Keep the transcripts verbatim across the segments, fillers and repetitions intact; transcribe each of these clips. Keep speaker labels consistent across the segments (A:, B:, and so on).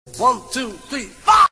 A: One, two, three, four.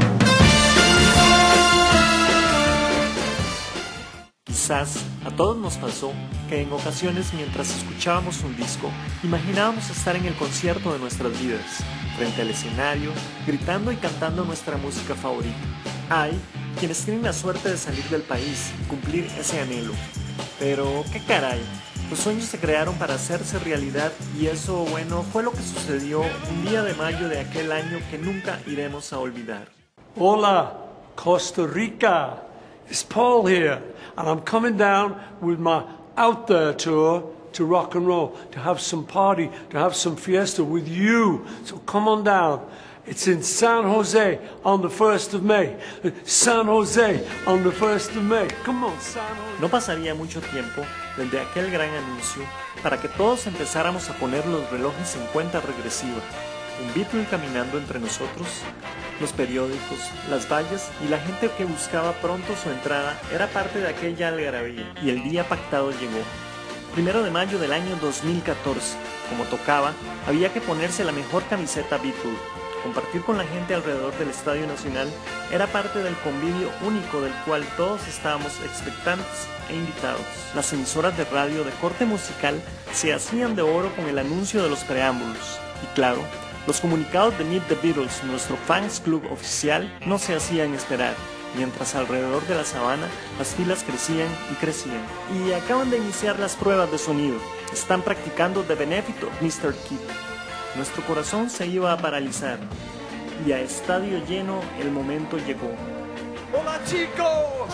B: Quizás a todos nos pasó que en ocasiones mientras escuchábamos un disco, imaginábamos estar en el concierto de nuestras vidas, frente al escenario, gritando y cantando nuestra música favorita. Hay quienes tienen la suerte de salir del país y cumplir ese anhelo. Pero, ¿qué caray? Los sueños se crearon para hacerse realidad y eso, bueno, fue lo que sucedió un día de mayo de aquel año que nunca iremos a olvidar.
C: Hola, Costa Rica. It's Paul here, and I'm coming down with my Out There tour to rock and roll, to have some party, to have some fiesta with you. So come on down. It's in San Jose on the first of May. San Jose on the first of May. Come on, San Jose.
B: No pasaría mucho tiempo desde aquel gran anuncio para que todos empezáramos a poner los relojes en cuenta regresiva. Un Beatle caminando entre nosotros, los periódicos, las vallas y la gente que buscaba pronto su entrada era parte de aquella algarabía y el día pactado llegó. Primero de mayo del año dos mil catorce, como tocaba, había que ponerse la mejor camiseta Beatle. Compartir con la gente alrededor del Estadio Nacional era parte del convivio único del cual todos estábamos expectantes e invitados. Las emisoras de radio de corte musical se hacían de oro con el anuncio de los preámbulos. Y claro, los comunicados de Meet the Beatles, nuestro fans club oficial, no se hacían esperar, mientras alrededor de la sabana las filas crecían y crecían. Y acaban de iniciar las pruebas de sonido. Están practicando The Benefit of mister Keith. Nuestro corazón se iba a paralizar y a estadio lleno el momento llegó.
C: Hola, chicos.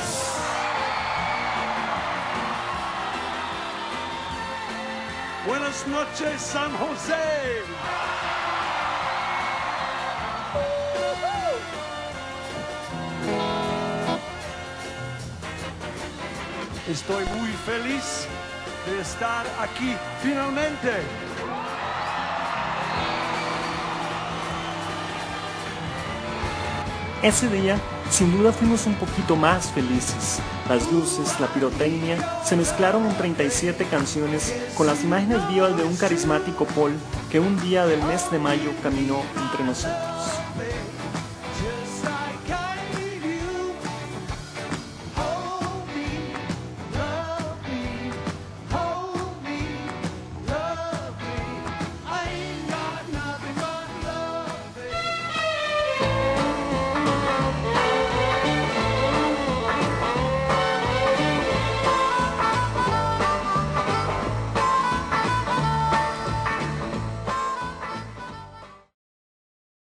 C: Buenas noches, San Jose. Estoy muy feliz de estar aquí finalmente.
B: Ese día, sin duda fuimos un poquito más felices. Las luces, la pirotecnia, se mezclaron en treinta y siete canciones con las imágenes vivas de un carismático Paul que un día del mes de mayo caminó entre nosotros.